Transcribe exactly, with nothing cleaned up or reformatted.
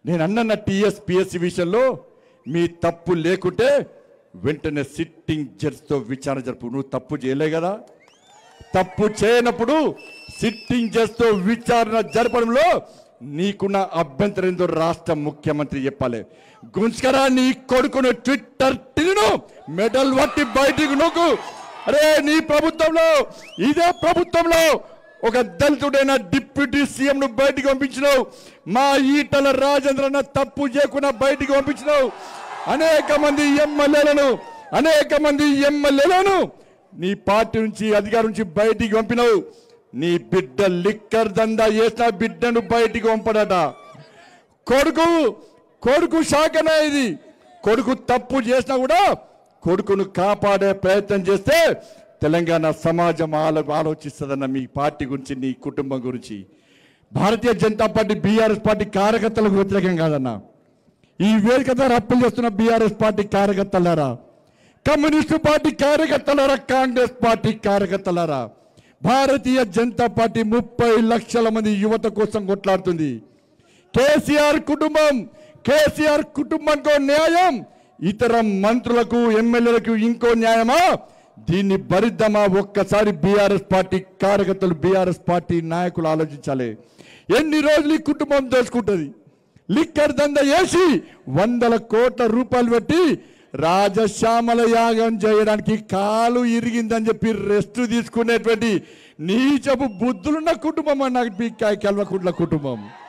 నేను అన్న TS PSC విషయంలో మీ తప్పు లేకుంటే వెంటనే సిట్టింగ్ జడ్జితో విచారణ జరుపు. నువ్వు తప్పు చేయలే కదా, తప్పు చేయనప్పుడు సిట్టింగ్ జడ్జితో విచారణ జరపడంలో నీకున్న అభ్యంతరం ఏందో రాష్ట్ర ముఖ్యమంత్రి చెప్పాలి. గుంస్కరా నీ కొడుకును ట్విట్టర్ తిను మెడల్ వట్టి బయటికి నొక్కు. అరే నీ ప్రభుత్వంలో, ఇదే ప్రభుత్వంలో ఒక దళితుడైన డిప్యూటీ సీఎం ను బయటికి పంపించినావు. మా ఈటల రాజేంద్రన్న తప్పు చేయకుండా బయటికి పంపించినావు. అనేక మంది ఎమ్మెల్యేలను అనేక మంది ఎమ్మెల్యేలను నీ పార్టీ నుంచి అధికారం నుంచి బయటికి పంపినావు. నీ బిడ్డ లిక్కర్ దందా చేసిన బిడ్డను బయటికి పంపడట. కొడుకు కొడుకు శాఖనే ఇది. కొడుకు తప్పు చేసినా కూడా కొడుకును కాపాడే ప్రయత్నం చేస్తే తెలంగాణ సమాజం ఆలో ఆలోచిస్తుందన్న మీ పార్టీ గురించి, నీ కుటుంబం గురించి. Bharatiya Janata party BRS party కార్యకర్తలకు వ్యతిరేకం కాదన్న. ఈ వేదిక ద్వారా అప్పులు చేస్తున్న బీఆర్ఎస్ పార్టీ కార్యకర్తలారా, కమ్యూనిస్టు పార్టీ కార్యకర్తలారా, కాంగ్రెస్ పార్టీ కార్యకర్తలారా, భారతీయ జనతా పార్టీ ముప్పై లక్షల మంది యువత కోసం కొట్లాడుతుంది. కేసీఆర్ కుటుంబం కేసీఆర్ కుటుంబానికో న్యాయం, ఇతర మంత్రులకు ఎమ్మెల్యేలకు ఇంకో న్యాయమా? దీన్ని భరిద్దామా? ఒక్కసారి బీఆర్ఎస్ పార్టీ కార్యకర్తలు, బీఆర్ఎస్ పార్టీ నాయకులు ఆలోచించాలి. ఎన్ని రోజులు ఈ కుటుంబం దోచుకుంటుంది? లిక్కర్ దంద వేసి వందల కోట్ల రూపాయలు పెట్టి రాజశ్యామల యాగం చేయడానికి కాలు ఇరిగిందని చెప్పి రెస్ట్ తీసుకునేటువంటి నీచపు బుద్ధులున్న కుటుంబం అన్న కల్వకుంట్ల కుటుంబం.